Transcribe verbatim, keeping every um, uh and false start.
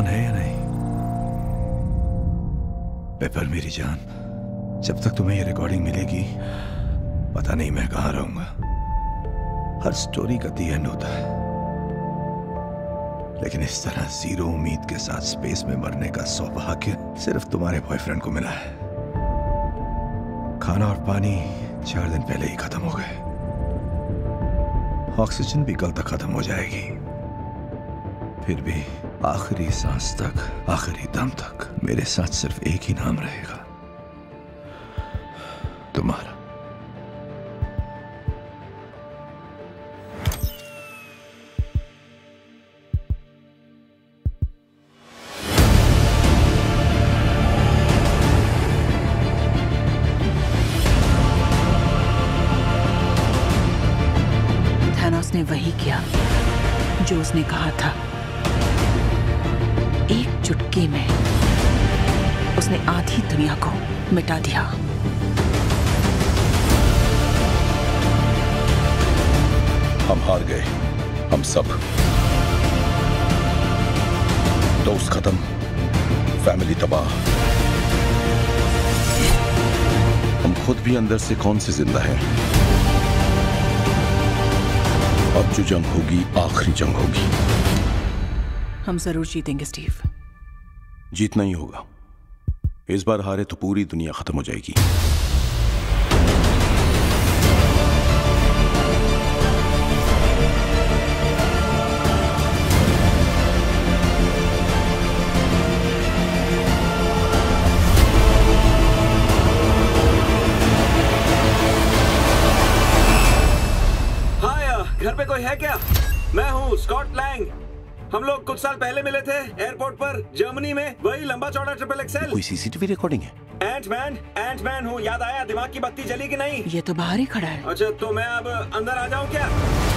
On है या नहीं? पेपर मेरी जान, जब तक तुम्हें ये रिकॉर्डिंग मिलेगी पता नहीं मैं कहां रहूंगा। हर स्टोरी का दी एंड होता है, लेकिन इस तरह जीरो उम्मीद के साथ स्पेस में मरने का सौभाग्य सिर्फ तुम्हारे बॉयफ्रेंड को मिला है। खाना और पानी चार दिन पहले ही खत्म हो गए। ऑक्सीजन भी कल तक खत्म हो जाएगी। फिर भी आखिरी सांस तक, आखिरी दम तक मेरे साथ सिर्फ एक ही नाम रहेगा, तुम्हारा। थानोस ने वही किया जो उसने कहा था। एक चुटकी में उसने आधी दुनिया को मिटा दिया। हम हार गए, हम सब। दोस्त खत्म, फैमिली तबाह। हम खुद भी अंदर से कौन से जिंदा हैं। अब जो जंग होगी आखिरी जंग होगी। हम जरूर जीतेंगे स्टीव। जीतना ही होगा। इस बार हारे तो पूरी दुनिया खत्म हो जाएगी। घर पे कोई है क्या? मैं हूँ स्कॉट लैंग। हम लोग कुछ साल पहले मिले थे एयरपोर्ट पर जर्मनी में, वही लंबा चौड़ा ट्रिपल एक्सेल। कोई सीसीटीवी रिकॉर्डिंग है? एंटमैन, एंटमैन हूँ। याद आया? दिमाग की बत्ती जली कि नहीं? ये तो बाहर ही खड़ा है। अच्छा, तो मैं अब अंदर आ जाऊँ क्या?